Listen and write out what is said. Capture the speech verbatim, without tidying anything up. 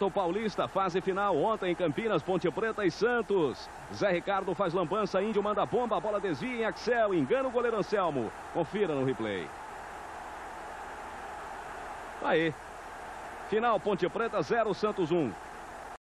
Campeonato Paulista, fase final. Ontem em Campinas, Ponte Preta e Santos. Zé Ricardo faz lambança, Índio manda bomba, a bola desvia em Axel, engana o goleiro Anselmo. Confira no replay. Aí. Final, Ponte Preta zero, Santos um.